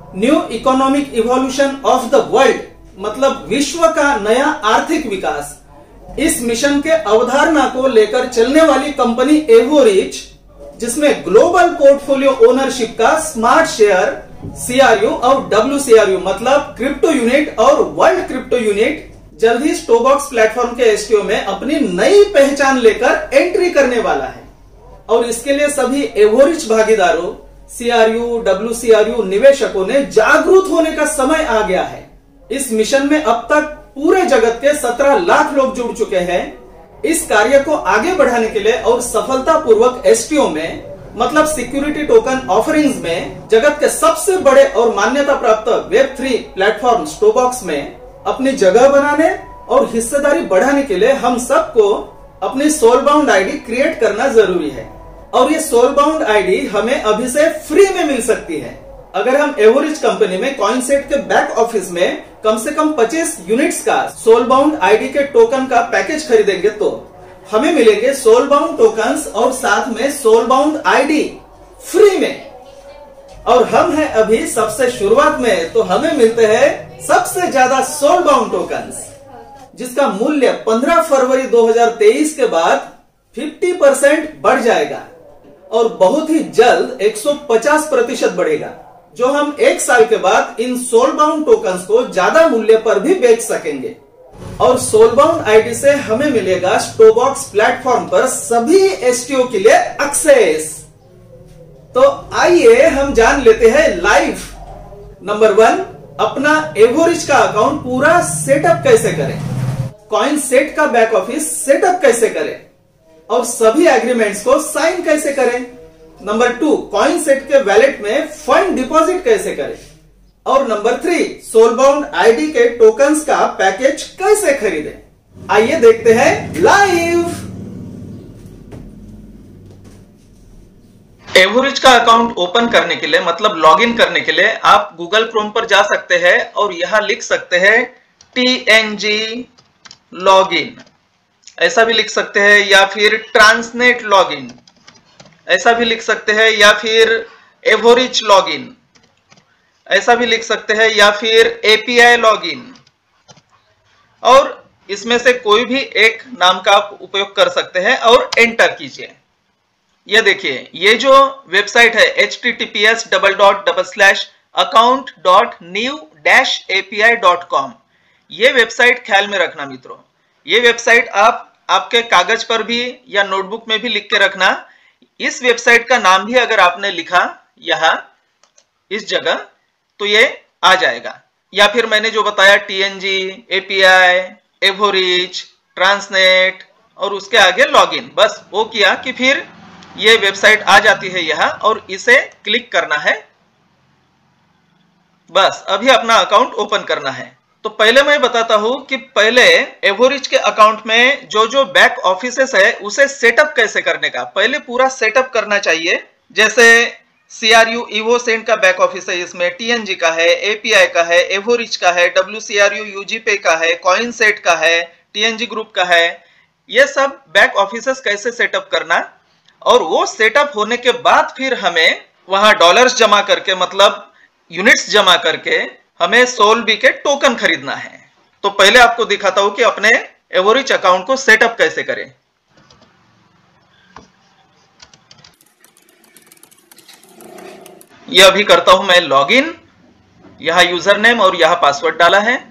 New economic evolution of the world मतलब विश्व का नया आर्थिक विकास, इस मिशन के अवधारणा को लेकर चलने वाली कंपनी एवोरिच, जिसमें ग्लोबल पोर्टफोलियो ओनरशिप का स्मार्ट शेयर CRU और WCRU मतलब क्रिप्टो यूनिट और वर्ल्ड क्रिप्टो यूनिट जल्द ही स्टोबॉक्स प्लेटफॉर्म के STO में अपनी नई पहचान लेकर एंट्री करने वाला है। और इसके लिए सभी एवोरिच भागीदारों, CRU, WCRU निवेशकों ने जागरूक होने का समय आ गया है। इस मिशन में अब तक पूरे जगत के 17 लाख लोग जुड़ चुके हैं। इस कार्य को आगे बढ़ाने के लिए और सफलतापूर्वक STO में मतलब सिक्योरिटी टोकन ऑफरिंग्स में जगत के सबसे बड़े और मान्यता प्राप्त Web3 प्लेटफॉर्म स्टोबॉक्स में अपनी जगह बनाने और हिस्सेदारी बढ़ाने के लिए हम सबको अपनी सोलबाउंड आईडी क्रिएट करना जरूरी है। और ये सोलबाउंड आईडी हमें अभी से फ्री में मिल सकती है। अगर हम एवोरिच कंपनी में कॉइनसेट के बैक ऑफिस में कम से कम 25 यूनिट्स का सोलबाउंड आईडी के टोकन का पैकेज खरीदेंगे तो हमें मिलेंगे सोलबाउंड टोकन्स और साथ में सोलबाउंड आईडी फ्री में। और हम हैं अभी सबसे शुरुआत में, तो हमें मिलते हैं सबसे ज्यादा सोलबाउंड टोकन्स, जिसका मूल्य 15 फरवरी 2023 के बाद 50% बढ़ जाएगा और बहुत ही जल्द 150% बढ़ेगा, जो हम एक साल के बाद इन सोलबाउंड टोकन्स को ज्यादा मूल्य पर भी बेच सकेंगे। और सोलबाउंड आईडी से हमें मिलेगा स्टोबॉक्स प्लेटफॉर्म पर सभी STO के लिए एक्सेस। तो आइए हम जान लेते हैं लाइव। नंबर 1, अपना एवोरिच का अकाउंट पूरा सेटअप कैसे करें, कॉइनसेट का बैक ऑफिस सेटअप कैसे करें और सभी एग्रीमेंट्स को साइन कैसे करें। नंबर 2, कॉइनसेट के वैलेट में फंड डिपॉजिट कैसे करें। और नंबर 3, सोलबाउंड आईडी के टोकन्स का पैकेज कैसे खरीदें। आइए देखते हैं लाइव। एवोरिच का अकाउंट ओपन करने के लिए मतलब लॉगिन करने के लिए आप गूगल क्रोम पर जा सकते हैं और यहां लिख सकते हैं TNG लॉगिन, ऐसा भी लिख सकते हैं, या फिर ट्रांसनेट लॉगिन ऐसा भी लिख सकते हैं, या फिर एवोरिच लॉगिन ऐसा भी लिख सकते हैं, या फिर API लॉगिन, और इसमें से कोई भी एक नाम का आप उपयोग कर सकते हैं और एंटर कीजिए। ये देखिए, ये जो वेबसाइट है https://account.new-api.com, ये वेबसाइट ख्याल में रखना मित्रों। ये वेबसाइट आप आपके कागज पर भी या नोटबुक में भी लिख के रखना। इस वेबसाइट का नाम भी अगर आपने लिखा यहां इस जगह तो ये आ जाएगा, या फिर मैंने जो बताया TNG, API, एवोरिच, ट्रांसनेट और उसके आगे लॉगिन, बस वो किया कि फिर ये वेबसाइट आ जाती है यहां और इसे क्लिक करना है। बस अभी अपना अकाउंट ओपन करना है। तो पहले मैं बताता हूं कि पहले एवोरिच के अकाउंट में जो जो बैक ऑफिसेस है उसे सेटअप कैसे करने का, पहले पूरा सेटअप करना चाहिए। जैसे CRU इवोसेंट का बैक ऑफिस है, इसमें TNG का है, API का है, एवोरिच का है, WCRU UGPay का है, कॉइनसेट का है, TNG ग्रुप का है। ये सब बैक ऑफिसेस कैसे सेटअप करना, और वो सेटअप होने के बाद फिर हमें वहां डॉलर्स जमा करके मतलब यूनिट्स जमा करके हमें सोलबी के टोकन खरीदना है। तो पहले आपको दिखाता हूं कि अपने एवोरिच अकाउंट को सेटअप कैसे करें। यह अभी करता हूं मैं लॉगिन, यहां यूजर नेम और यहां पासवर्ड डाला है।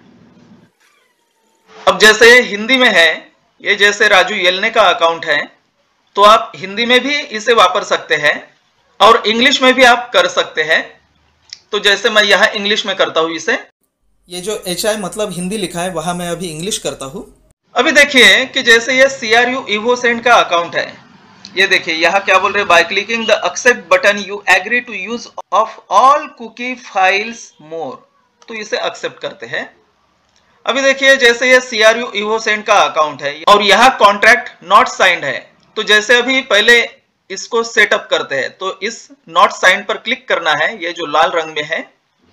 अब जैसे हिंदी में है, ये जैसे राजू येलने का अकाउंट है, तो आप हिंदी में भी इसे वापर सकते हैं और इंग्लिश में भी आप कर सकते हैं। तो जैसे मैं यहां इंग्लिश में करता हूं इसे, ये जो HI मतलब हिंदी लिखा है वहां मैं अभी इंग्लिश करता हूं। अभी देखिए कि जैसे ये CRU इवोसेंट का अकाउंट है, ये देखिए यहाँ क्या बोल रहे हैं, by clicking the accept button you agree to use of all cookie files more, तो इसे एक्सेप्ट करते हैं। अभी देखिए जैसे ये CRU इवोसेंट का अकाउंट है और यहाँ कॉन्ट्रैक्ट नॉट साइंड है, तो जैसे अभी पहले इसको सेटअप करते हैं तो इस नॉट साइंड पर क्लिक करना है, ये जो लाल रंग में है।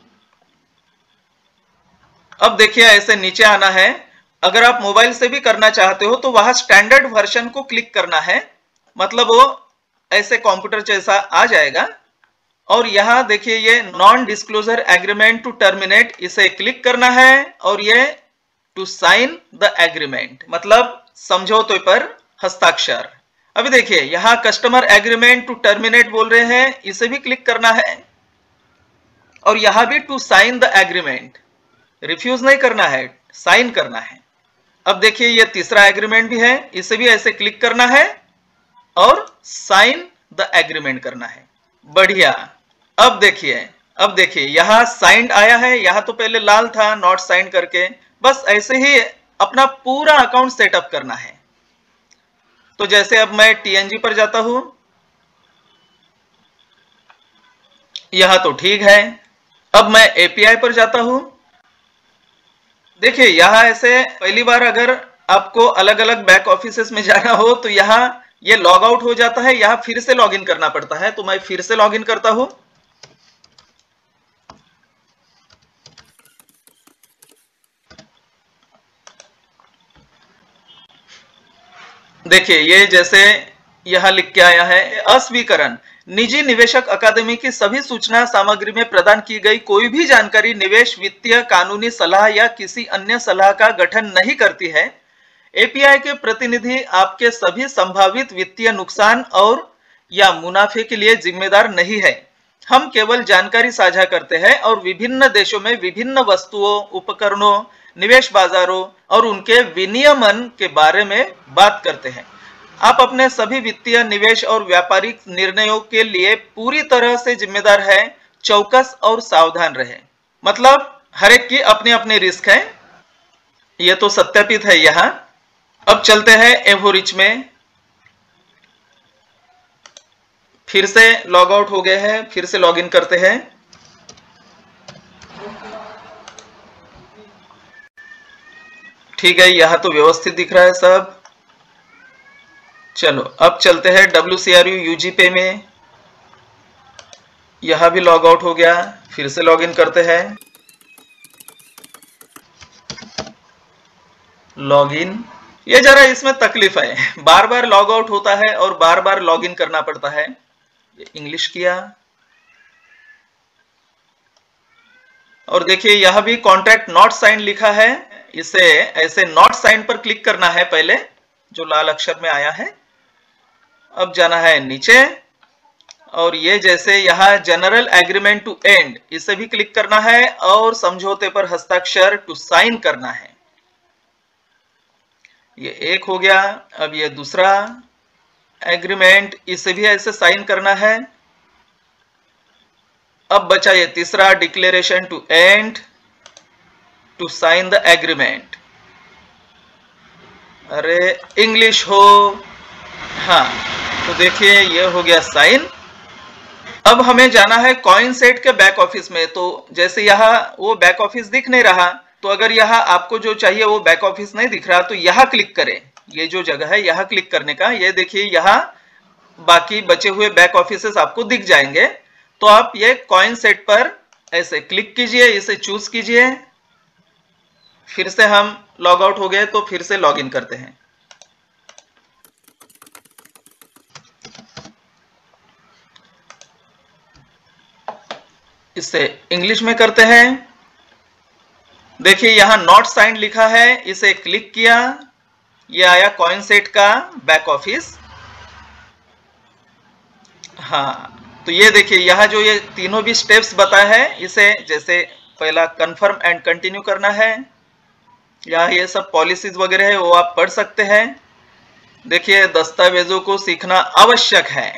अब देखिए ऐसे नीचे आना है। अगर आप मोबाइल से भी करना चाहते हो तो वहां स्टैंडर्ड वर्जन को क्लिक करना है, मतलब वो ऐसे कंप्यूटर जैसा आ जाएगा। और यहां देखिए ये non disclosure agreement to terminate, इसे क्लिक करना है और ये टू साइन द एग्रीमेंट, मतलब समझौते पर हस्ताक्षर। अभी देखिए यहां कस्टमर एग्रीमेंट टू टर्मिनेट बोल रहे हैं, इसे भी क्लिक करना है और यहां भी to sign the agreement, refuse नहीं करना है, साइन करना है। अब देखिए ये तीसरा एग्रीमेंट भी है, इसे भी ऐसे क्लिक करना है और साइन द एग्रीमेंट करना है। बढ़िया। अब देखिए यहां साइंड आया है, यहां तो पहले लाल था नॉट साइंड करके, बस ऐसे ही अपना पूरा अकाउंट सेटअप करना है। तो जैसे अब मैं TNG पर जाता हूं, यहां तो ठीक है। अब मैं API पर जाता हूं, देखिए यहां ऐसे पहली बार अगर आपको अलग अलग बैक ऑफिसेस में जाना हो तो यहां ये लॉग आउट हो जाता है, यहां फिर से लॉग इन करना पड़ता है। तो मैं फिर से लॉग इन करता हूं। देखिए ये जैसे यहां लिख के आया है, अस्वीकरण, निजी निवेशक अकादमी की सभी सूचना सामग्री में प्रदान की गई कोई भी जानकारी निवेश, वित्तीय, कानूनी सलाह या किसी अन्य सलाह का गठन नहीं करती है। API के प्रतिनिधि आपके सभी संभावित वित्तीय नुकसान और या मुनाफे के लिए जिम्मेदार नहीं है। हम केवल जानकारी साझा करते हैं और विभिन्न देशों में विभिन्न वस्तुओं, उपकरणों, निवेश बाजारों और उनके विनियमन के बारे में बात करते हैं। आप अपने सभी वित्तीय, निवेश और व्यापारिक निर्णयों के लिए पूरी तरह से जिम्मेदार है। चौकस और सावधान रहें। मतलब हर एक की अपनी अपनी रिस्क है, यह तो सत्यापित है यहां। अब चलते हैं एवोरिच में, फिर से लॉग आउट हो गए हैं, फिर से लॉग इन करते हैं। ठीक है, यहां तो व्यवस्थित दिख रहा है सब। चलो अब चलते हैं WCRU UGPay में, यहां भी लॉग आउट हो गया, फिर से लॉग इन करते हैं। लॉग इन, ये जरा इसमें तकलीफ है, बार बार लॉग आउट होता है और बार बार लॉग इन करना पड़ता है। इंग्लिश किया और देखिए यहां भी कॉन्ट्रैक्ट नॉट साइन लिखा है, इसे ऐसे नॉट साइन पर क्लिक करना है पहले, जो लाल अक्षर में आया है। अब जाना है नीचे और ये जैसे यहां जनरल एग्रीमेंट टू एंड, इसे भी क्लिक करना है और समझौते पर हस्ताक्षर टू साइन करना है। ये एक हो गया। अब ये दूसरा एग्रीमेंट, इसे भी ऐसे साइन करना है। अब बचा ये तीसरा, declaration to end to sign the agreement. अरे इंग्लिश हो, हाँ तो देखिए ये हो गया साइन। अब हमें जाना है कॉइनसेट के बैक ऑफिस में। तो जैसे यहाँ वो बैक ऑफिस दिख नहीं रहा, तो अगर यहाँ आपको जो चाहिए वो बैक ऑफिस नहीं दिख रहा, तो यहाँ क्लिक करें। ये जो जगह है यहाँ क्लिक करने का, ये देखिए यहाँ बाकी बचे हुए बैक ऑफिसेस आपको दिख जाएंगे। तो आप ये कॉइनसेट पर ऐसे क्लिक कीजिए, इसे चूज कीजिए। फिर से हम लॉग आउट हो गए तो फिर से लॉग इन करते हैं। इसे इंग्लिश में करते हैं। देखिए यहां नॉट साइंड लिखा है, इसे क्लिक किया, ये आया कॉइनसेट का बैक ऑफिस। हाँ तो ये देखिए यहाँ जो ये तीनों भी स्टेप्स बताए हैं, इसे जैसे पहला कंफर्म एंड कंटिन्यू करना है। यहाँ ये सब पॉलिसीज वगैरह है वो आप पढ़ सकते हैं। देखिए दस्तावेजों को सीखना आवश्यक है,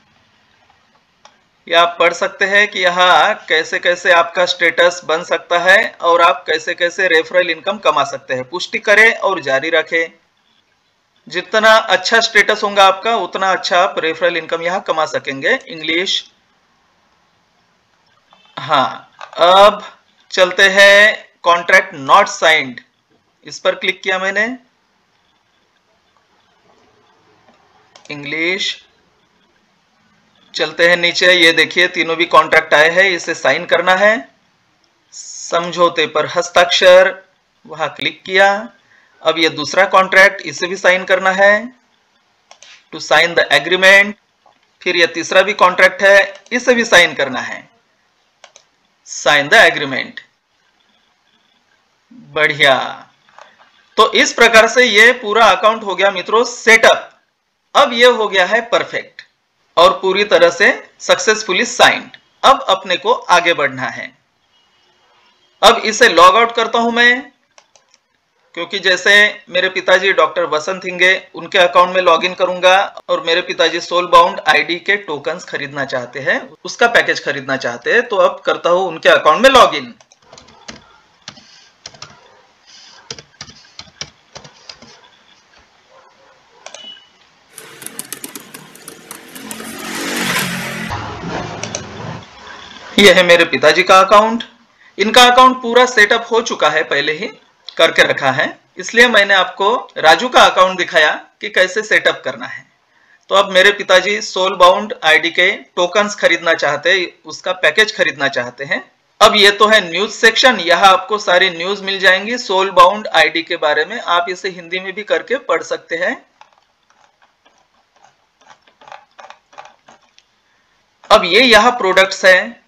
ये आप पढ़ सकते हैं कि यहाँ कैसे कैसे आपका स्टेटस बन सकता है और आप कैसे कैसे रेफरल इनकम कमा सकते हैं। पुष्टि करें और जारी रखें। जितना अच्छा स्टेटस होगा आपका उतना अच्छा आप रेफरल इनकम यहाँ कमा सकेंगे। इंग्लिश। हाँ अब चलते हैं कॉन्ट्रैक्ट नॉट साइंड, इस पर क्लिक किया मैंने। इंग्लिश। चलते हैं नीचे, ये देखिए तीनों भी कॉन्ट्रैक्ट आए हैं, इसे साइन करना है। समझौते पर हस्ताक्षर, वहां क्लिक किया। अब ये दूसरा कॉन्ट्रैक्ट, इसे भी साइन करना है। टू साइन द एग्रीमेंट, फिर ये तीसरा भी कॉन्ट्रैक्ट है, इसे भी साइन करना है। Sign the agreement. बढ़िया। तो इस प्रकार से ये पूरा अकाउंट हो गया मित्रों सेटअप। अब ये हो गया है परफेक्ट और पूरी तरह से सक्सेसफुली साइंड। अब अपने को आगे बढ़ना है। अब इसे लॉग आउट करता हूं मैं, क्योंकि जैसे मेरे पिताजी डॉक्टर वसंत हिंगे, उनके अकाउंट में लॉगिन करूंगा और मेरे पिताजी सोल बाउंड आईडी के टोकन्स खरीदना चाहते हैं, उसका पैकेज खरीदना चाहते हैं, तो अब करता हूं उनके अकाउंट में लॉगिन। यह है मेरे पिताजी का अकाउंट। इनका अकाउंट पूरा सेटअप हो चुका है, पहले ही करके रखा है, इसलिए मैंने आपको राजू का अकाउंट दिखाया कि कैसे सेटअप करना है। तो अब मेरे पिताजी सोल बाउंड आईडी के टोकन्स खरीदना चाहते हैं, उसका पैकेज खरीदना चाहते हैं। अब ये तो है न्यूज सेक्शन, यहाँ आपको सारी न्यूज मिल जाएंगी सोल बाउंड आईडी के बारे में। आप इसे हिंदी में भी करके पढ़ सकते हैं। अब ये यहाँ प्रोडक्ट्स है,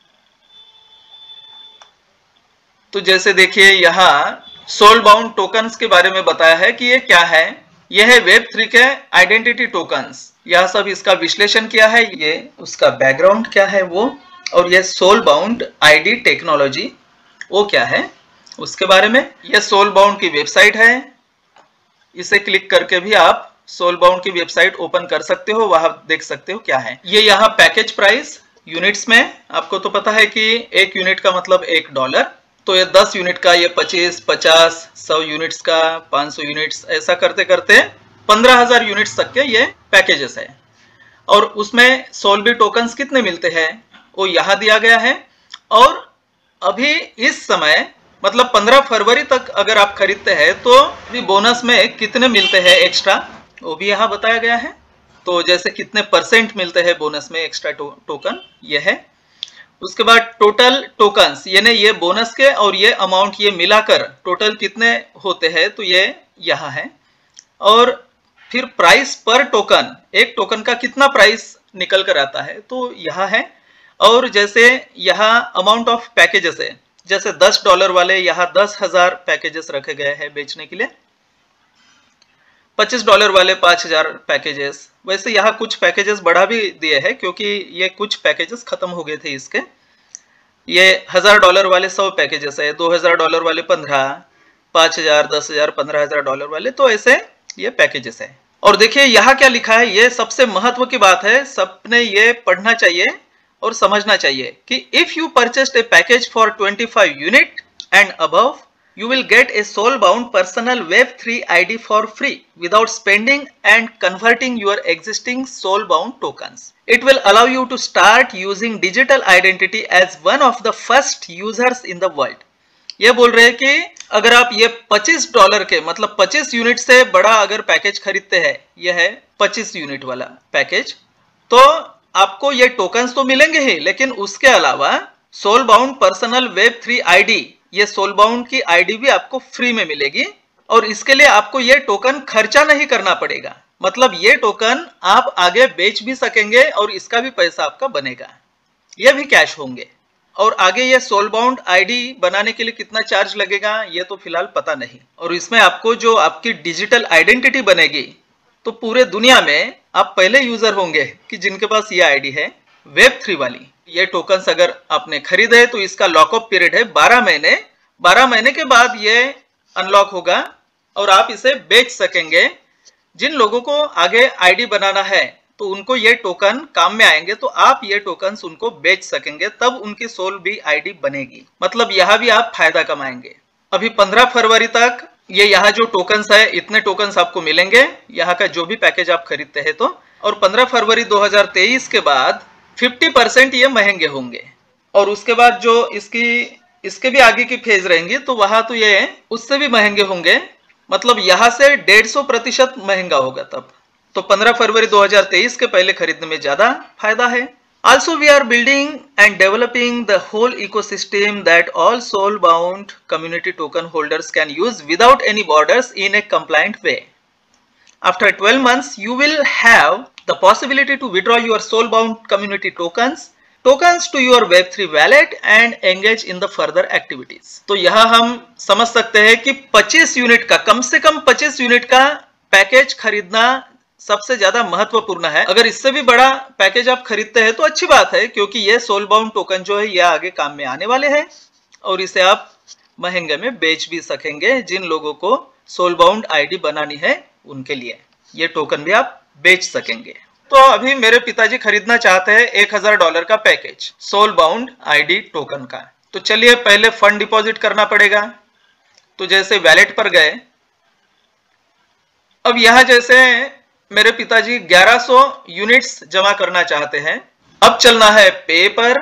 तो जैसे देखिए यहाँ सोल बाउंड टोकन्स के बारे में बताया है कि ये क्या है। यह है वेब3 के आइडेंटिटी टोकन्स। यह सब इसका विश्लेषण किया है, ये उसका बैकग्राउंड क्या है वो, और ये सोल बाउंड आईडी टेक्नोलॉजी वो क्या है उसके बारे में। यह सोल बाउंड की वेबसाइट है, इसे क्लिक करके भी आप सोल बाउंड की वेबसाइट ओपन कर सकते हो, वहां देख सकते हो क्या है। ये यहाँ पैकेज प्राइस यूनिट्स में, आपको तो पता है कि एक यूनिट का मतलब $1, तो ये 10 यूनिट का, ये 25, 50, 100 यूनिट्स का, 500 यूनिट्स, ऐसा करते करते 15,000 यूनिट्स तक के ये पैकेजेस है। और उसमें सोलबी टोकन्स कितने मिलते हैं वो यहाँ दिया गया है। और अभी इस समय मतलब 15 फरवरी तक अगर आप खरीदते हैं तो अभी बोनस में कितने मिलते हैं एक्स्ट्रा, वो भी यहाँ बताया गया है। तो जैसे कितने % मिलते हैं बोनस में एक्स्ट्रा टोकन, ये है। उसके बाद टोटल टोकन्स, यानी ये बोनस के और ये अमाउंट ये मिलाकर टोटल कितने होते हैं, तो ये यहाँ है। और फिर प्राइस पर टोकन, एक टोकन का कितना प्राइस निकल कर आता है, तो यहाँ है। और जैसे यहाँ अमाउंट ऑफ पैकेजेस है, जैसे $10 वाले यहाँ 10,000 पैकेजेस रखे गए हैं बेचने के लिए, $25 वाले 5,000 पैकेजेस। वैसे यहाँ कुछ पैकेजेस बढ़ा भी दिए हैं, क्योंकि ये कुछ पैकेजेस खत्म हो गए थे इसके। ये $1,000 वाले 100 पैकेजेस है, $2,000 वाले 15, 5,000, 10,000, $15,000 वाले, तो ऐसे ये पैकेजेस है। और देखिए यहाँ क्या लिखा है, ये सबसे महत्व की बात है, सबने ये पढ़ना चाहिए और समझना चाहिए कि if you purchased a package for 25 unit and above, you will get a soul bound personal web3 ID for free without spending and converting your existing soul bound tokens. It will allow you to start using digital identity as one of the first users in the world. ये बोल रहे हैं कि अगर आप ये $25 के मतलब 25 यूनिट से बड़ा अगर पैकेज खरीदते हैं, यह है 25 यूनिट वाला पैकेज, तो आपको ये टोकन्स तो मिलेंगे ही, लेकिन उसके अलावा सोल बाउंड पर्सनल वेब3 ID, ये सोल बाउंड की आईडी भी आपको फ्री में मिलेगी। और इसके लिए आपको ये टोकन खर्चा नहीं करना पड़ेगा, मतलब ये टोकन आप आगे बेच भी सकेंगे और इसका भी पैसा आपका बनेगा, ये भी कैश होंगे। और आगे ये सोल बाउंड आईडी बनाने के लिए कितना चार्ज लगेगा ये तो फिलहाल पता नहीं। और इसमें आपको जो आपकी डिजिटल आइडेंटिटी बनेगी, तो पूरे दुनिया में आप पहले यूजर होंगे कि जिनके पास ये आईडी है वेब3 वाली। ये टोकन्स अगर आपने खरीदे तो इसका लॉकअप पीरियड है 12 महीने। 12 महीने के बाद ये अनलॉक होगा और आप इसे बेच सकेंगे। जिन लोगों को आगे आईडी बनाना है तो उनको ये टोकन काम में आएंगे, तो आप ये टोकन्स उनको बेच सकेंगे, तब उनकी सोल भी आईडी बनेगी, मतलब यहाँ भी आप फायदा कमाएंगे। अभी 15 फरवरी तक ये यहाँ जो टोकन्स है, इतने टोकन्स आपको मिलेंगे यहाँ का जो भी पैकेज आप खरीदते हैं तो। और 15 फरवरी 2023 के बाद 50% ये महंगे होंगे। और उसके बाद जो इसके भी आगे की फेज रहेंगी, तो वहां तो ये उससे भी महंगे होंगे, मतलब यहां से 150% महंगा होगा तब। तो 15 फरवरी 2023 के पहले खरीदने में ज्यादा फायदा है। Also we are building and developing the whole ecosystem that all soul bound community token holders can use without any borders in a compliant way. After 12 months, you will have the possibility to withdraw your soulbound community tokens to your Web3 wallet and engage in the further activities। तो यहाँ हम समझ सकते हैं कि 25 unit का, कम से कम 25 unit का पैकेज खरीदना सबसे ज्यादा महत्वपूर्ण है। अगर इससे भी बड़ा पैकेज आप खरीदते हैं तो अच्छी बात है, क्योंकि ये सोलबाउंड टोकन जो है ये आगे काम में आने वाले हैं और इसे आप महंगे में बेच भी सकेंगे। जिन लोगों को सोलबाउंड आईडी बनानी है उनके लिए ये टोकन भी आप बेच सकेंगे। तो अभी मेरे पिताजी खरीदना चाहते हैं $1000 का पैकेज सोलबाउंड आईडी टोकन का। तो चलिए पहले फंड डिपॉजिट करना पड़ेगा। तो जैसे वैलेट पर गए, अब यहां जैसे मेरे पिताजी 1100 यूनिट्स जमा करना चाहते हैं। अब चलना है पे पर,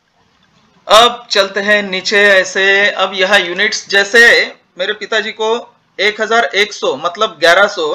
अब चलते हैं नीचे ऐसे। अब यहां यूनिट्स जैसे मेरे पिताजी को 1100 मतलब 1100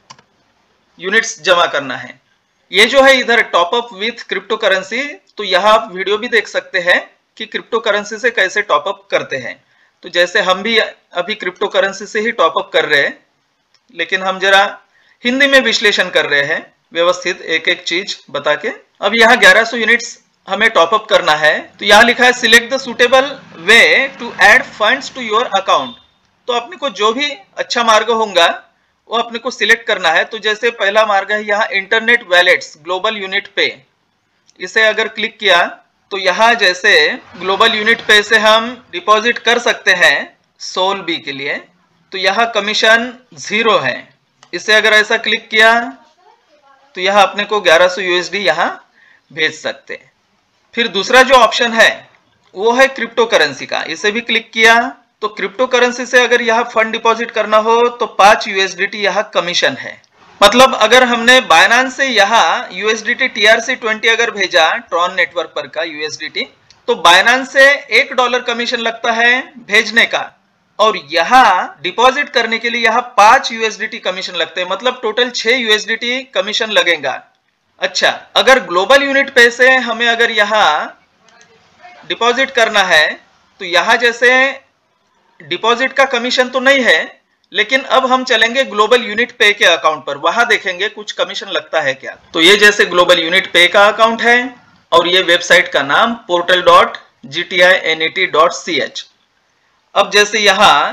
यूनिट्स जमा करना है। ये जो है इधर टॉपअप विथ क्रिप्टो करेंसी, तो यहाँ आप वीडियो भी देख सकते हैं कि क्रिप्टो करेंसी से कैसे टॉपअप करते हैं। तो जैसे हम भी अभी क्रिप्टो करेंसी से ही टॉपअप कर रहे हैं, लेकिन हम जरा हिंदी में विश्लेषण कर रहे हैं व्यवस्थित एक एक चीज बता के। अब यहाँ 1100 यूनिट्स हमें टॉपअप करना है। तो यहाँ लिखा है select the suitable way to add funds to your account. तो अपने को जो भी अच्छा मार्ग होगा वो अपने को सिलेक्ट करना है। तो जैसे पहला मार्ग है यहाँ इंटरनेट वैलेट्स ग्लोबल यूनिट पे, इसे अगर क्लिक किया तो यहाँ जैसे ग्लोबल यूनिट पे से हम डिपॉजिट कर सकते हैं सोल बी के लिए। तो यहाँ कमीशन 0 है। इसे अगर ऐसा क्लिक किया तो यहाँ अपने को 1100 USD यहाँ भेज सकते हैं। फिर दूसरा जो ऑप्शन है वो है क्रिप्टो करेंसी का। इसे भी क्लिक किया तो क्रिप्टो करेंसी से अगर यहाँ फंड डिपॉजिट करना हो तो 5 USDT यहाँ कमीशन है। मतलब अगर हमने बाइनेंस से यहाँ USDT TRC20 अगर भेजा ट्रॉन नेटवर्क पर का USDT, तो बाइनेंस से $1 कमीशन लगता है भेजने का, और यहाँ डिपॉजिट करने के लिए यहाँ 5 USDT कमीशन लगते हैं। मतलब टोटल 6 USDT कमीशन लगेगा। अच्छा, अगर ग्लोबल यूनिट पे से हमें अगर यहाँ डिपॉजिट करना है तो यहाँ जैसे डिपॉजिट का कमीशन तो नहीं है, लेकिन अब हम चलेंगे ग्लोबल यूनिट पे के अकाउंट पर, वहां देखेंगे कुछ कमीशन लगता है क्या। तो ये जैसे ग्लोबल यूनिट पे का अकाउंट है और ये वेबसाइट का नाम portal.gtinet.ch। अब जैसे यहां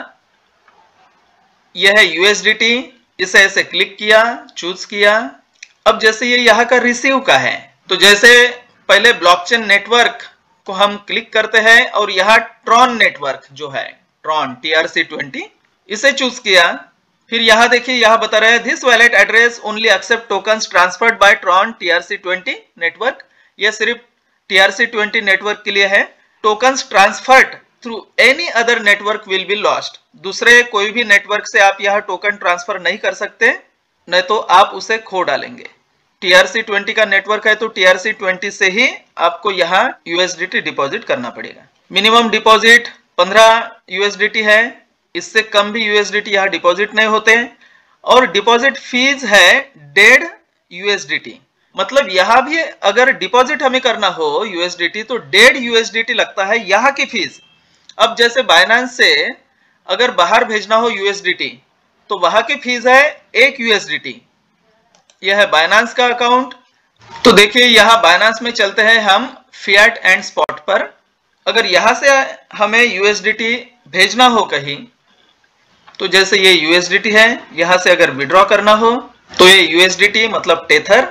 यह है USDT, इसे ऐसे क्लिक किया, चूज किया। अब जैसे ये यहाँ का रिसीव का है, तो जैसे पहले ब्लॉकचेन नेटवर्क को हम क्लिक करते हैं और यहाँ ट्रॉन नेटवर्क जो है ट्रॉन TRC20 इसे चूज किया। फिर यहाँ देखिए यहाँ बता रहा है this wallet address only accept tokens transferred by Tron TRC20 network. यह सिर्फ TRC20 नेटवर्क के लिए है। Tokens transferred through any other network will be lost. दूसरे कोई भी नेटवर्क से आप यहाँ टोकन ट्रांसफर नहीं कर सकते, नहीं तो आप उसे खो डालेंगे। TRC20 का नेटवर्क है तो TRC20 से ही आपको यहाँ USDT डिपॉजिट करना पड़ेगा। मिनिमम डिपॉजिट 15 USDT है, इससे कम भी USDT यहाँ डिपॉजिट नहीं होते। और डिपॉजिट फीस है 1.5 USDT। मतलब यहाँ भी अगर डिपॉजिट हमें करना हो USDT तो 1.5 USDT लगता है यहाँ की फीस। अब जैसे बाइनेंस से अगर बाहर भेजना हो USDT तो वहां की फीस है 1 USDT। यह है बाइनेंस का अकाउंट। तो देखिए यहाँ बाइनेंस में चलते हैं हम फिएट एंड स्पॉट पर। अगर यहां से हमें USDT भेजना हो कहीं, तो जैसे ये USDT है, यहां से अगर विड्रॉ करना हो तो ये USDT मतलब टेथर।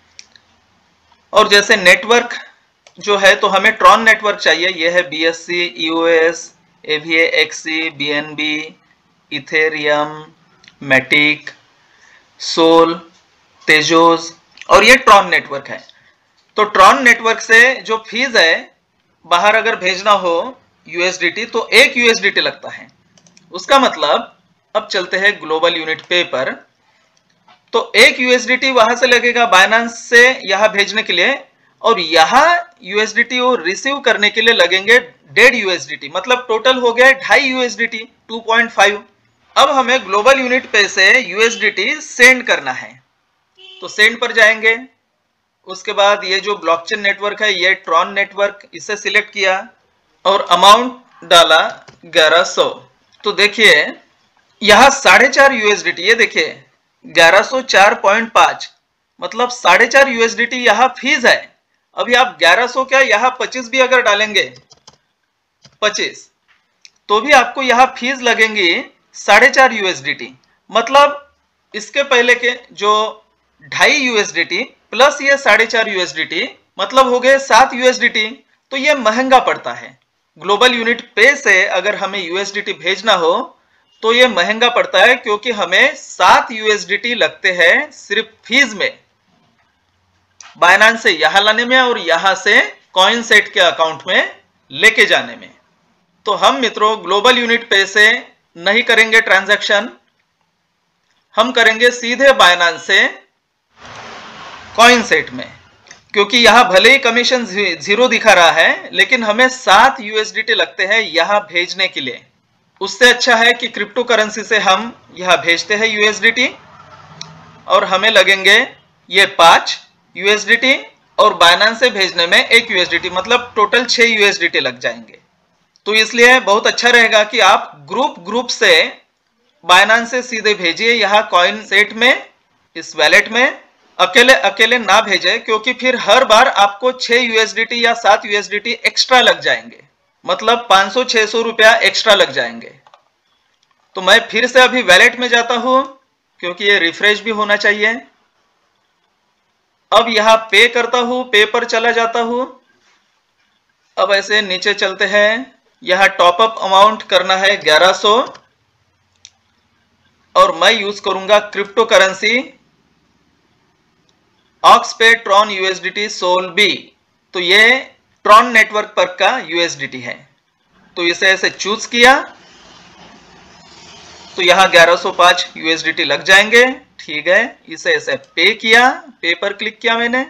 और जैसे नेटवर्क जो है तो हमें ट्रॉन नेटवर्क चाहिए। यह है BSC, EOS, AVA, XC, BNB, Ethereum, Matic, Sol, Tezos, और ये ट्रॉन नेटवर्क है। तो ट्रॉन नेटवर्क से जो फीस है बाहर अगर भेजना हो USDT तो 1 USDT लगता है। उसका मतलब अब चलते हैं ग्लोबल यूनिट पे पर, तो 1 USDT वहां से लगेगा बाइनेंस से यहां भेजने के लिए, और यहां USDT और रिसीव करने के लिए लगेंगे 1.5 USDT। मतलब टोटल हो गया 2.5 USDT 2.5। अब हमें ग्लोबल यूनिट पे से USDT सेंड करना है, तो सेंड पर जाएंगे। उसके बाद ये जो ब्लॉकचेन नेटवर्क है ये ट्रॉन नेटवर्क, इसे सिलेक्ट किया और अमाउंट डाला 1100। तो देखिए यहां 4.5 USDT, ये देखिए 1104.5 मतलब 4.5 USDT यहाँ फीस है। अभी आप 1100 क्या यहाँ 25 भी अगर डालेंगे 25 तो भी आपको यहाँ फीस लगेंगी 4.5 USDT। मतलब इसके पहले के जो 2.5 USDT प्लस ये 4.5 USDT मतलब हो गए 7 USDT। तो ये महंगा पड़ता है। ग्लोबल यूनिट पे से अगर हमें USDT भेजना हो तो ये महंगा पड़ता है, क्योंकि हमें 7 USDT लगते हैं सिर्फ फीस में, बाइनेंस से यहां लाने में और यहां से कॉइनसेट के अकाउंट में लेके जाने में। तो हम मित्रों ग्लोबल यूनिट पे से नहीं करेंगे ट्रांजैक्शन, हम करेंगे सीधे बाइनेंस से कॉइनसेट में, क्योंकि यहां भले ही कमीशन 0 दिखा रहा है लेकिन हमें 7 USDT लगते हैं यहां भेजने के लिए। उससे अच्छा है कि क्रिप्टो करेंसी से हम यहां भेजते हैं USDT और हमें लगेंगे ये 5 USDT और बाइनेंस से भेजने में 1 USDT, मतलब टोटल 6 USDT लग जाएंगे। तो इसलिए बहुत अच्छा रहेगा कि आप ग्रुप से बाइनेंस से सीधे भेजिए यहाँ कॉइनसेट में, इस वैलेट में। अकेले अकेले ना भेजे, क्योंकि फिर हर बार आपको 6 USDT या 7 USDT एक्स्ट्रा लग जाएंगे, मतलब 500-600 रुपया एक्स्ट्रा लग जाएंगे। तो मैं फिर से अभी वैलेट में जाता हूं, क्योंकि ये रिफ्रेश भी होना चाहिए। अब यहां पे करता हूं, पे पर चला जाता हूं। अब ऐसे नीचे चलते हैं, यहां टॉपअप अमाउंट करना है 1100 और मैं यूज करूंगा crypto currency Oxpay Tron USDT सोल बी। तो ये ट्रॉन नेटवर्क पर का USDT है। तो इसे ऐसे चूज किया तो यहां 1105 USDT लग जाएंगे। ठीक है, इसे ऐसे पे किया, पे पर क्लिक किया मैंने।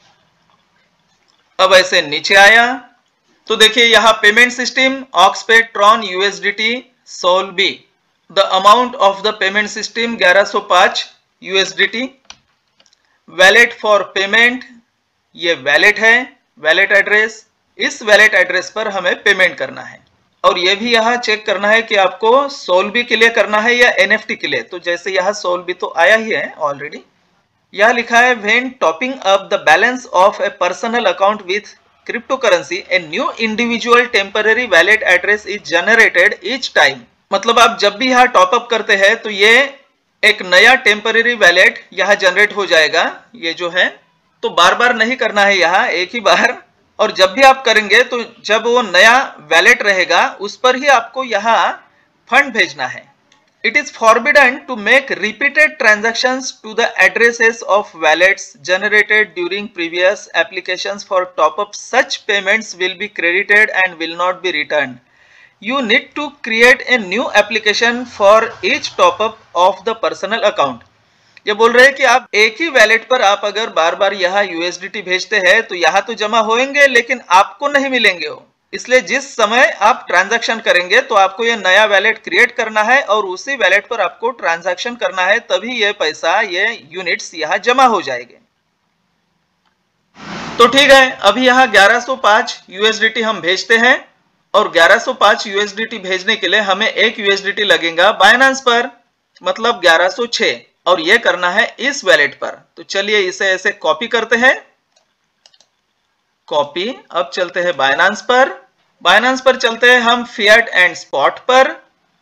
अब ऐसे नीचे आया तो देखिए यहां payment system Oxpay Tron USDT सोल बी, the amount of the payment system 1105 USDT। Wallet for payment, ये वैलेट है, वैलेट एड्रेस, इस वैलेट एड्रेस पर हमें पेमेंट करना है। और ये भी यहाँ चेक करना है कि आपको सोलबी के लिए करना है या NFT के लिए। तो जैसे यहाँ सोलबी तो आया ही है ऑलरेडी। यह लिखा है when topping up the balance of a personal account with crypto currency a new individual temporary wallet address is generated each time. मतलब आप जब भी यहाँ टॉपअप करते हैं तो ये एक नया टेम्पररी वैलेट यहाँ जनरेट हो जाएगा, ये जो है। तो बार बार नहीं करना है यहाँ, एक ही बार। और जब भी आप करेंगे तो जब वो नया वैलेट रहेगा उस पर ही आपको यहाँ फंड भेजना है। It is forbidden to make repeated transactions to the addresses of wallets generated during previous applications for top up. Such payments will be credited and will not be returned. You need to create a new application for each top up of the personal account। ये बोल रहे हैं कि आप एक ही wallet पर आप अगर बार बार यहाँ USDT भेजते हैं तो यहाँ तो जमा होंगे लेकिन आपको नहीं मिलेंगे वो। इसलिए जिस समय आप ट्रांजैक्शन करेंगे तो आपको ये नया वैलेट क्रिएट करना है और उसी वैलेट पर आपको ट्रांजैक्शन करना है, तभी ये पैसा, ये यूनिट्स यहाँ जमा हो जाएंगे। तो ठीक है, अभी यहाँ 1105 USDT हम भेजते हैं और 1105 USDT भेजने के लिए हमें 1 USDT लगेगा बाइनेंस पर, मतलब 1106, और ये करना है इस वैलेट पर। तो चलिए इसे ऐसे कॉपी करते हैं, कॉपी। अब चलते हैं बाइनेंस पर, बाइनेंस पर चलते हैं हम फिएट एंड स्पॉट पर।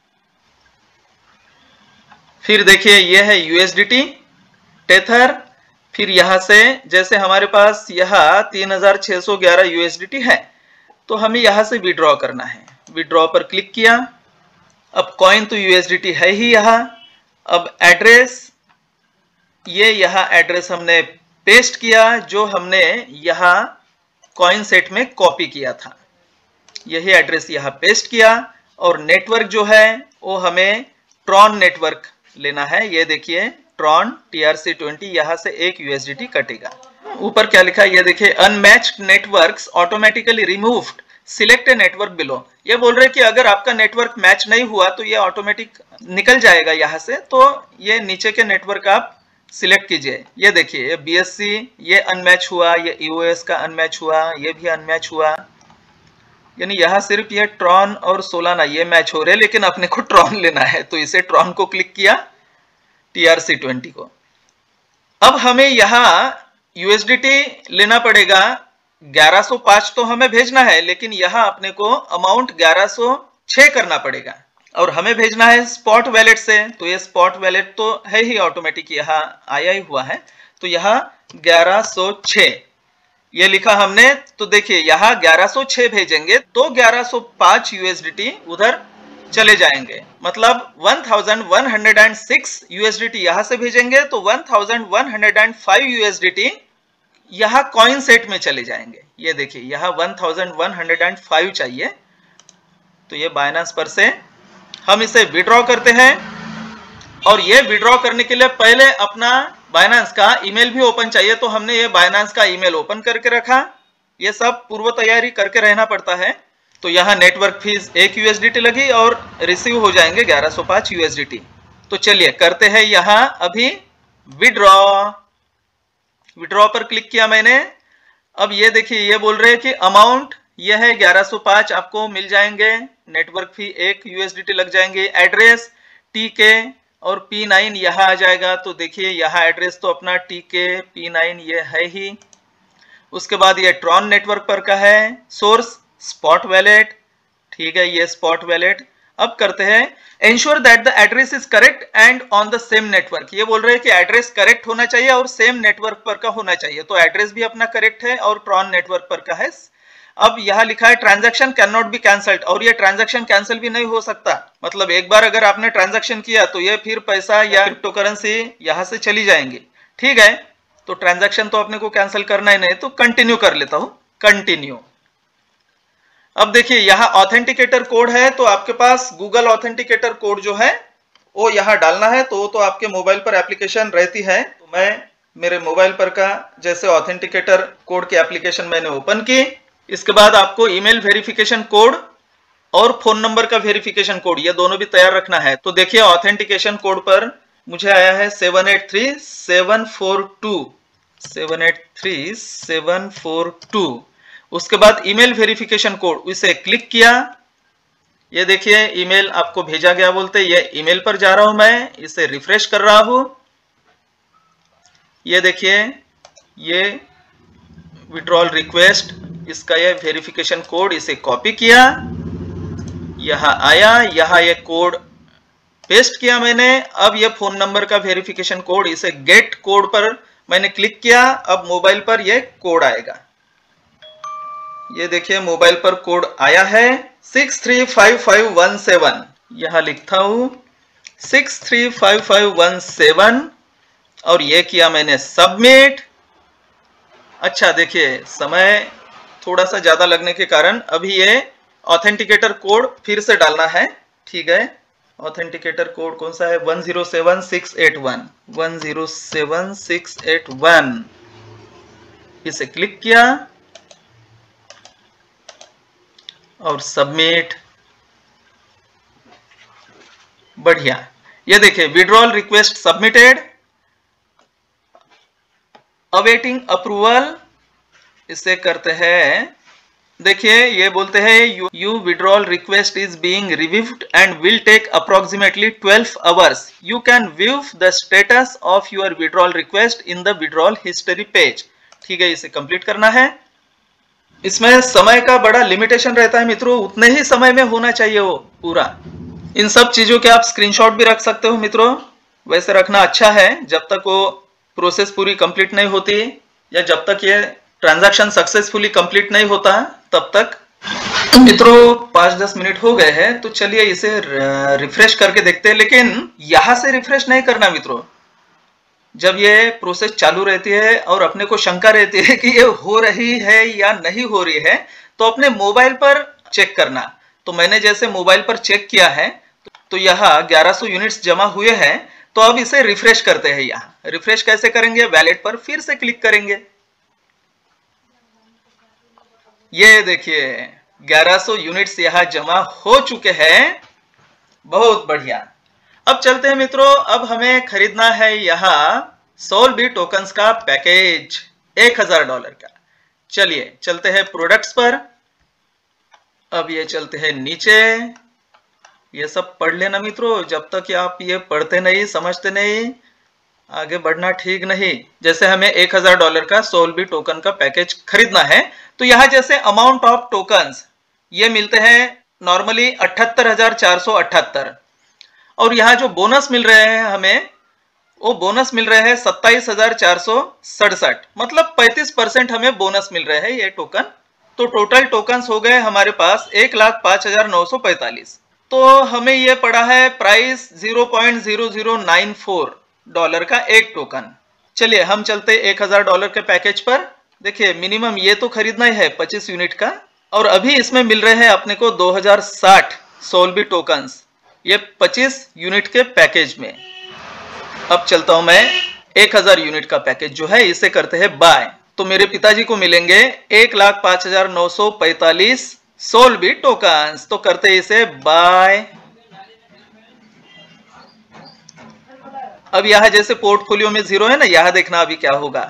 फिर देखिए ये है USDT टेथर। फिर यहां से जैसे हमारे पास यहां 3611 USDT है तो हमें यहां से विड्रॉ करना है। विड्रॉ पर क्लिक किया। अब कॉइन तो USDT है ही यहां। अब एड्रेस, ये यहां एड्रेस हमने पेस्ट किया जो हमने यहां कॉइन सेट में कॉपी किया था। यही एड्रेस यहां पेस्ट किया। और नेटवर्क जो है वो हमें ट्रॉन नेटवर्क लेना है। ये देखिए ट्रॉन TRC20, यहां से 1 USDT कटेगा। ऊपर क्या लिखा है ये देखिए, unmatched networks automatically removed, select a network below. ये बोल रहे कि अगर आपका नेटवर्क मैच नहीं हुआ तो ये ऑटोमेटिक निकल जाएगा यहाँ से। तो ये नीचे के नेटवर्क आप सिलेक्ट कीजिए। ये देखिए ये BSC ये अनमैच हुआ, ये EOS का अनमैच हुआ, ये भी अनमैच हुआ। यानी यहाँ सिर्फ ये ट्रॉन और सोलाना ये मैच हो रहे, लेकिन अपने को ट्रॉन लेना है तो इसे ट्रॉन को क्लिक किया, TRC20 को। अब हमें यहाँ USDT लेना पड़ेगा 1105 तो हमें भेजना है, लेकिन यहाँ अपने को अमाउंट 1106 करना पड़ेगा और हमें भेजना है स्पॉट वैलेट से। तो ये स्पॉट वैलेट तो है ही ऑटोमेटिक, यहाँ आया ही हुआ है। तो यहाँ 1106 ये लिखा हमने। तो देखिए यहाँ 1106 भेजेंगे तो 1105 USDT उधर चले जाएंगे, मतलब 1106 USDT यहां से भेजेंगे तो 1105 USDT यहां कॉइन सेट में चले जाएंगे। ये देखिए यहाँ 1105 चाहिए। तो ये बाइनेंस पर से हम इसे विड्रॉ करते हैं और ये विड्रॉ करने के लिए पहले अपना बाइनेंस का ईमेल भी ओपन चाहिए। तो हमने ये बाइनेंस का ईमेल ओपन करके रखा। ये सब पूर्व तैयारी करके रहना पड़ता है। तो यहाँ नेटवर्क फीस 1 USDT लगी और रिसीव हो जाएंगे 1105 USDT। तो चलिए करते हैं यहाँ अभी विड्रॉ। विड्रॉ पर क्लिक किया मैंने। अब ये देखिए ये बोल रहे हैं कि अमाउंट ये है 1105 आपको मिल जाएंगे, नेटवर्क फी 1 USDT लग जाएंगे, एड्रेस TK और P9 यहाँ आ जाएगा। तो देखिए यहाँ एड्रेस तो अपना TK P9 ये है ही। उसके बाद ये ट्रॉन नेटवर्क पर का है, सोर्स स्पॉट वैलेट, ठीक है ये स्पॉट वैलेट। अब करते हैं ensure that the address is correct and on the same network. ये बोल रहे हैं कि एड्रेस करेक्ट होना चाहिए और सेम नेटवर्क पर का होना चाहिए। तो एड्रेस भी अपना करेक्ट है और ट्रॉन नेटवर्क पर का है। अब यहाँ लिखा है transaction can not be cancelled, और ये ट्रांजैक्शन कैंसिल भी नहीं हो सकता। मतलब एक बार अगर आपने ट्रांजैक्शन किया तो ये फिर पैसा या क्रिप्टो करेंसी यहाँ से चली जाएंगी, ठीक है। तो ट्रांजैक्शन तो अपने को कैंसिल करना ही नहीं, तो कंटिन्यू कर लेता हूं, कंटिन्यू। अब देखिए यहाँ ऑथेंटिकेटर कोड है, तो आपके पास गूगल ऑथेंटिकेटर कोड जो है वो यहाँ डालना है। तो आपके मोबाइल पर एप्लीकेशन रहती है। तो मैं मेरे मोबाइल पर का जैसे ऑथेंटिकेटर कोड की एप्लीकेशन मैंने ओपन की। इसके बाद आपको ईमेल वेरिफिकेशन कोड और फोन नंबर का वेरिफिकेशन कोड ये दोनों भी तैयार रखना है। तो देखिए ऑथेंटिकेशन कोड पर मुझे आया है 783742। उसके बाद ईमेल वेरिफिकेशन कोड, इसे क्लिक किया। ये देखिए ईमेल आपको भेजा गया बोलते, ये ईमेल पर जा रहा हूं मैं, इसे रिफ्रेश कर रहा हूं। ये देखिए ये विड्रॉल रिक्वेस्ट, इसका ये वेरिफिकेशन कोड, इसे कॉपी किया, यहां आया, यहां ये कोड पेस्ट किया मैंने। अब ये फोन नंबर का वेरिफिकेशन कोड, इसे गेट कोड पर मैंने क्लिक किया। अब मोबाइल पर ये कोड आएगा। ये देखिए मोबाइल पर कोड आया है 635517। यहां लिखता हूं 635517 और ये किया मैंने सबमिट। अच्छा देखिए समय थोड़ा सा ज्यादा लगने के कारण अभी ये ऑथेंटिकेटर कोड फिर से डालना है, ठीक है। ऑथेंटिकेटर कोड कौन सा है? 107681। 107681। इसे क्लिक किया और सबमिट। बढ़िया, ये देखिए withdrawal request submitted, awaiting approval. इसे करते हैं, देखिए ये बोलते हैं you withdrawal request is being reviewed and will take approximately 12 hours. You can view the status of your withdrawal request in the withdrawal history page. ठीक है, इसे कंप्लीट करना है। इसमें समय का बड़ा लिमिटेशन रहता है मित्रों, उतने ही समय में होना चाहिए वो पूरा। इन सब चीजों के आप स्क्रीनशॉट भी रख सकते हो मित्रों, वैसे रखना अच्छा है जब तक वो प्रोसेस पूरी कंप्लीट नहीं होती या जब तक ये ट्रांजैक्शन सक्सेसफुली कंप्लीट नहीं होता तब तक। मित्रों 5-10 मिनट हो गए हैं, तो चलिए इसे रिफ्रेश करके देखते हैं। लेकिन यहां से रिफ्रेश नहीं करना मित्रों, जब ये प्रोसेस चालू रहती है और अपने को शंका रहती है कि ये हो रही है या नहीं हो रही है, तो अपने मोबाइल पर चेक करना। तो मैंने जैसे मोबाइल पर चेक किया है तो यहाँ 1100 यूनिट्स जमा हुए हैं। तो अब इसे रिफ्रेश करते हैं। यहाँ रिफ्रेश कैसे करेंगे? वैलेट पर फिर से क्लिक करेंगे। ये देखिए 1100 यूनिट्स यहाँ जमा हो चुके हैं। बहुत बढ़िया। अब चलते हैं मित्रों, अब हमें खरीदना है यहाँ सोलबिट टोकन्स का पैकेज $1000 का। चलिए चलते हैं प्रोडक्ट्स पर। अब ये चलते हैं नीचे। ये सब पढ़ लेना मित्रों, जब तक आप ये पढ़ते नहीं समझते नहीं आगे बढ़ना ठीक नहीं। जैसे हमें $1000 का सोलबी टोकन का पैकेज खरीदना है, तो यहाँ जैसे अमाउंट ऑफ टोकन्स ये मिलते हैं नॉर्मली 78,478, और यहाँ जो बोनस मिल रहे हैं हमें, वो बोनस मिल रहे हैं 27,467, मतलब 35% हमें बोनस मिल रहे हैं ये टोकन। तो टोटल टोकन्स हो गए हमारे पास 1,05,945। तो हमें ये पड़ा है प्राइस $0.0094 का एक टोकन। चलिए हम चलते $1000 के पैकेज पर। देखिए मिनिमम ये तो खरीदना ही है 25 यूनिट का, और अभी इसमें मिल रहे हैं अपने को 2060 सोलबी टोकन्स, ये 25 यूनिट के पैकेज में। अब चलता हूं मैं 1000 यूनिट का पैकेज जो है, इसे करते हैं बाय। तो मेरे पिताजी को मिलेंगे 1,05,945 सोलबी टोकन्स, तो करते इसे बाय। अब यहां जैसे पोर्टफोलियो में 0 है ना, यहां देखना अभी क्या होगा।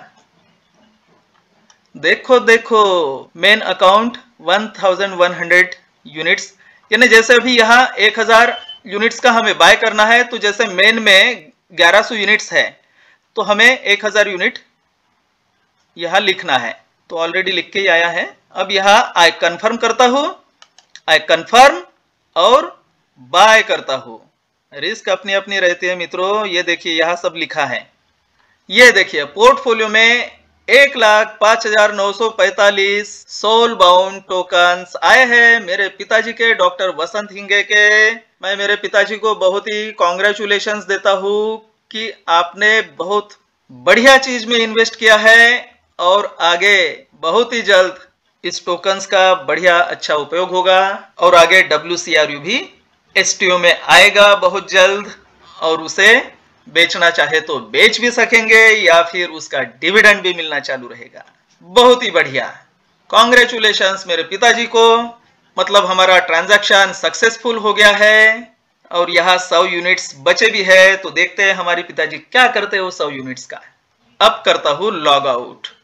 देखो देखो मेन अकाउंट 1100 यूनिट्स, यानी जैसे अभी यहाँ 1000 यूनिट्स का हमें बाय करना है, तो जैसे मेन में 1100 यूनिट्स है, तो हमें 1000 यूनिट यहां लिखना है। तो ऑलरेडी लिख के ही आया है। अब यहां आई कंफर्म करता हूं, आई कंफर्म और बाय करता हूं। रिस्क अपनी अपनी रहती है मित्रों। ये देखिए यहां सब लिखा है। ये देखिए पोर्टफोलियो में 1,05,945 सोल बाउंड टोकन्स आए हैं मेरे पिताजी के, डॉक्टर वसंत हिंगे के। मैं मेरे पिताजी को बहुत ही कॉन्ग्रेचुलेशंस देता हूं कि आपने बहुत बढ़िया चीज में इन्वेस्ट किया है, और आगे बहुत ही जल्द इस टोकन्स का बढ़िया अच्छा उपयोग होगा, और आगे WCRU भी STO में आएगा बहुत जल्द, और उसे बेचना चाहे तो बेच भी सकेंगे, या फिर उसका डिविडेंड भी मिलना चालू रहेगा। बहुत ही बढ़िया, कॉन्ग्रेचुलेशंस मेरे पिताजी को। मतलब हमारा ट्रांजैक्शन सक्सेसफुल हो गया है, और यहाँ 100 यूनिट्स बचे भी है। तो देखते हैं हमारे पिताजी क्या करते हैं वो 100 यूनिट्स का। अब करता हूं लॉग आउट।